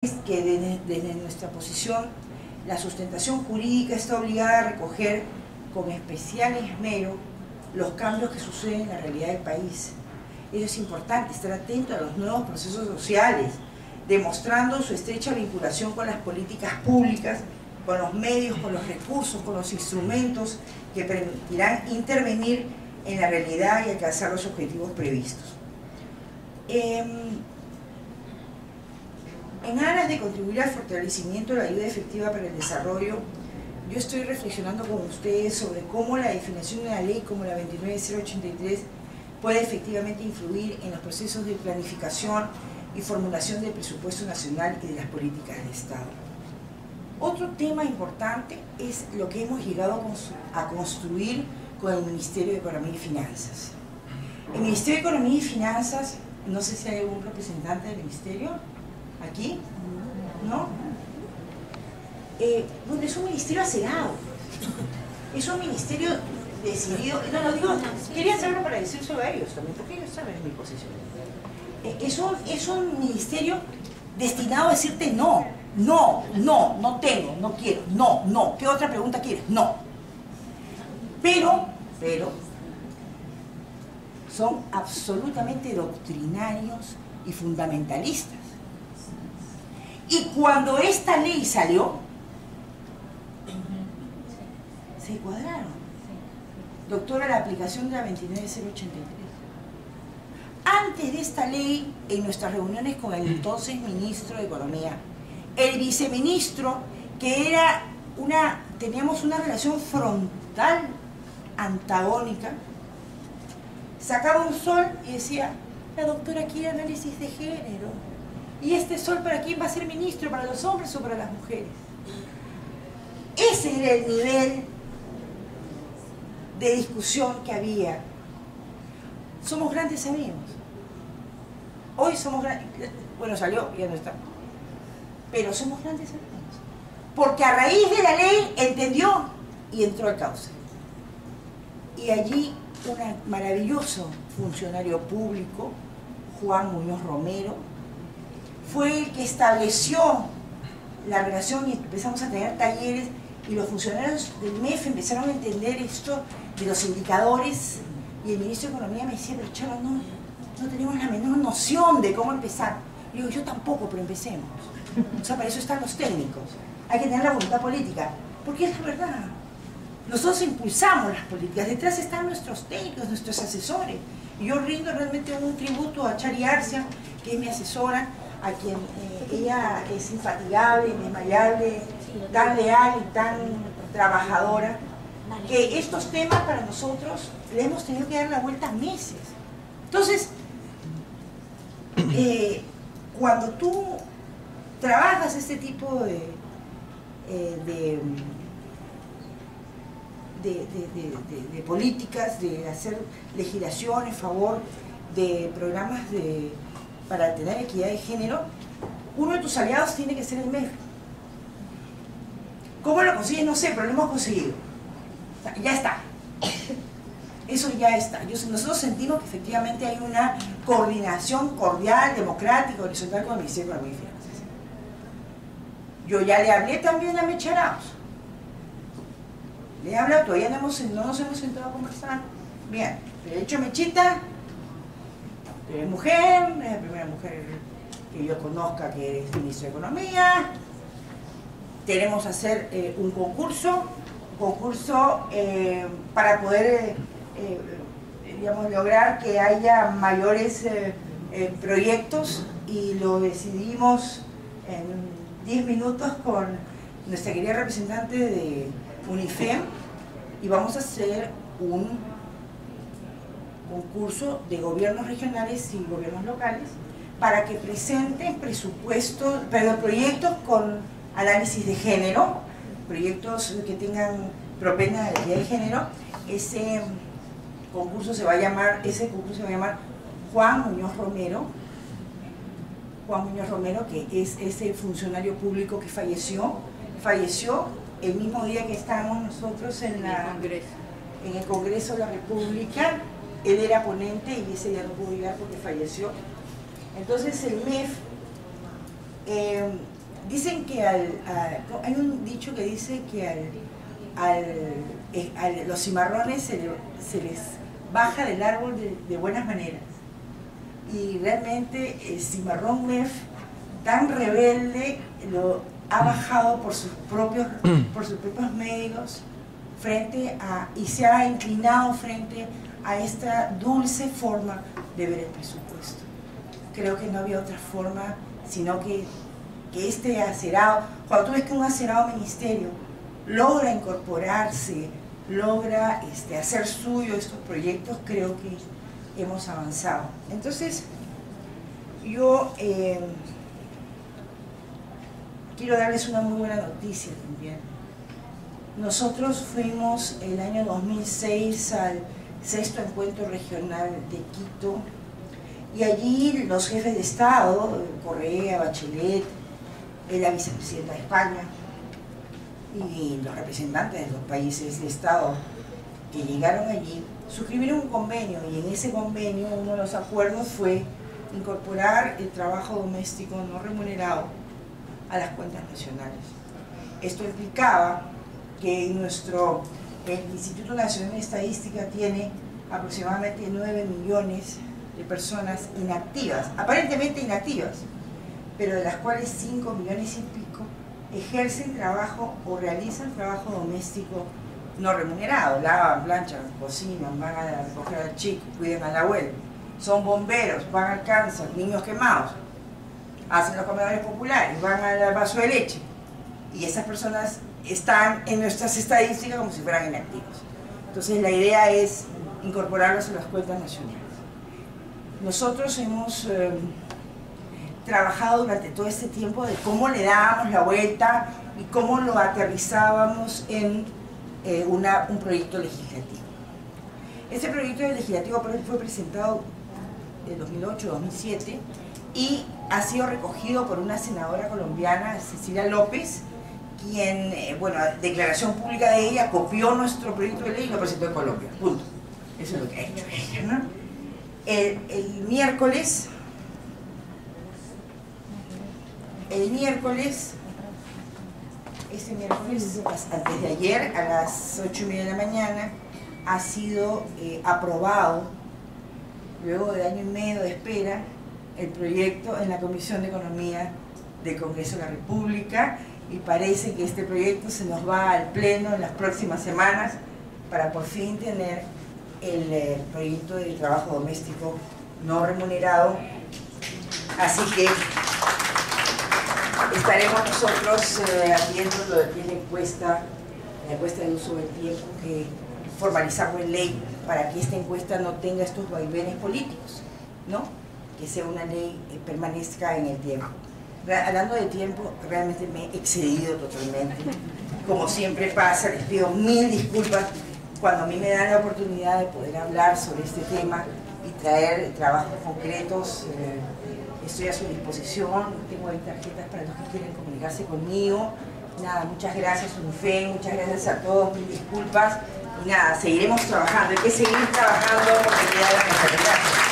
que desde nuestra posición la sustentación jurídica está obligada a recoger con especial esmero los cambios que suceden en la realidad del país. Eso es importante, estar atento a los nuevos procesos sociales, demostrando su estrecha vinculación con las políticas públicas, con los medios, con los recursos, con los instrumentos que permitirán intervenir en la realidad y alcanzar los objetivos previstos. En aras de contribuir al fortalecimiento de la ayuda efectiva para el desarrollo, yo estoy reflexionando con ustedes sobre cómo la definición de una ley como la 29083 puede efectivamente influir en los procesos de planificación y formulación del presupuesto nacional y de las políticas de Estado. Otro tema importante es lo que hemos llegado a construir con el Ministerio de Economía y Finanzas. El Ministerio de Economía y Finanzas, no sé si hay algún representante del Ministerio aquí, ¿no? Bueno, es un ministerio acegado, es un ministerio decidido, quería hacerlo para decírselo a ellos también, porque ellos saben mi posición. Es un ministerio destinado a decirte no tengo, no quiero, no, ¿qué otra pregunta quieres? No. Pero, son absolutamente doctrinarios y fundamentalistas. Y cuando esta ley salió, se cuadraron. Doctora, la aplicación de la 29083. Antes de esta ley, en nuestras reuniones con el entonces ministro de Economía, el viceministro, que era teníamos una relación frontal antagónica, sacaba un sol y decía: la doctora quiere análisis de género. ¿Y este sol para quién va a ser ministro? ¿Para los hombres o para las mujeres? Ese era el nivel de discusión que había. Somos grandes, sabemos. Hoy somos grandes. Bueno, salió, ya no está. Pero somos grandes, sabemos. Porque a raíz de la ley entendió y entró al cauce. Y allí un maravilloso funcionario público, Juan Muñoz Romero, fue el que estableció la relación y empezamos a tener talleres, y los funcionarios del MEF empezaron a entender esto de los indicadores, y el ministro de Economía me decía: pero Charo, no tenemos la menor noción de cómo empezar. Y digo: yo tampoco, pero empecemos. O sea, para eso están los técnicos. Hay que tener la voluntad política, porque es la verdad. Nosotros impulsamos las políticas, detrás están nuestros técnicos, nuestros asesores. Y yo rindo realmente un tributo a Chari Arcia, que es mi asesora, a quien ella es infatigable, indesmayable, tan leal y tan trabajadora, que estos temas para nosotros le hemos tenido que dar la vuelta meses. Entonces, cuando tú trabajas este tipo de políticas, de hacer legislación en favor de programas para tener equidad de género, uno de tus aliados tiene que ser el MEF. ¿Cómo lo consigues? No sé, pero lo hemos conseguido. O sea, ya está. Eso ya está. Nosotros sentimos que efectivamente hay una coordinación cordial, democrática, horizontal con el Ministerio de Economía y Finanzas. Yo ya le hablé también a Mecharaos. Le he hablado, todavía no nos hemos sentado a conversar. Bien, le he dicho: Mechita, tú eres mujer, es la primera mujer que yo conozca que eres ministro de Economía. Queremos hacer un concurso para poder digamos, lograr que haya mayores proyectos, y lo decidimos en 10 minutos con nuestra querida representante de UNIFEM, y vamos a hacer un concurso de gobiernos regionales y gobiernos locales para que presenten proyectos con análisis de género, proyectos que tengan propena de la equidad de género. Ese concurso se va a llamar Juan Muñoz Romero. Juan Muñoz Romero, que es ese funcionario público que falleció el mismo día que estábamos nosotros en el Congreso de la República. Él era ponente y ese día no pudo llegar porque falleció. Entonces el MEF Dicen que hay un dicho que dice que a los cimarrones se les baja del árbol de buenas maneras. Y realmente el cimarrón MEF, tan rebelde, lo ha bajado por sus propios medios y se ha inclinado frente a esta dulce forma de ver el presupuesto. Creo que no había otra forma, sino que este acerado, cuando tú ves que un acerado ministerio logra incorporarse, logra hacer suyo estos proyectos, creo que hemos avanzado. Entonces, yo quiero darles una muy buena noticia también. Nosotros fuimos el año 2006 al 6º Encuentro Regional de Quito, y allí los jefes de Estado, Correa, Bachelet, la vicepresidenta de España y los representantes de los países de Estado que llegaron allí, suscribieron un convenio, y en ese convenio uno de los acuerdos fue incorporar el trabajo doméstico no remunerado a las cuentas nacionales. Esto implicaba que el Instituto Nacional de Estadística tiene aproximadamente 9 millones de personas inactivas, aparentemente inactivas, pero de las cuales 5 millones y pico ejercen trabajo o realizan trabajo doméstico no remunerado, lavan, planchan, cocinan, van a recoger al chico, cuidan al abuelo, son bomberos, van al cáncer, niños quemados, hacen los comedores populares, van al vaso de leche, y esas personas están en nuestras estadísticas como si fueran inactivos. Entonces la idea es incorporarlos a las cuentas nacionales. Nosotros hemos trabajado durante todo este tiempo de cómo le dábamos la vuelta y cómo lo aterrizábamos en un proyecto legislativo. Este proyecto legislativo fue presentado en 2008-2007 y ha sido recogido por una senadora colombiana, Cecilia López, quien, declaración pública de ella, copió nuestro proyecto de ley y lo presentó en Colombia. Punto. Eso es lo que ha hecho ella, ¿no? El miércoles, antes de ayer, a las 8:30 de la mañana, ha sido aprobado, luego de año y medio de espera, el proyecto en la Comisión de Economía del Congreso de la República, y parece que este proyecto se nos va al Pleno en las próximas semanas para por fin tener el proyecto de trabajo doméstico no remunerado. Así que estaremos nosotros viendo lo de la encuesta de uso del tiempo, que formalizamos en ley para que esta encuesta no tenga estos vaivenes políticos, ¿no? Que sea una ley que permanezca en el tiempo. Hablando de tiempo, realmente me he excedido totalmente. Como siempre pasa, les pido mil disculpas cuando a mí me dan la oportunidad de poder hablar sobre este tema y traer trabajos concretos. Estoy a su disposición, tengo ahí tarjetas para los que quieren comunicarse conmigo. Nada, muchas gracias, Unife, muchas gracias a todos, mil disculpas. Y nada, seguiremos trabajando, hay que seguir trabajando porque queda la necesidad.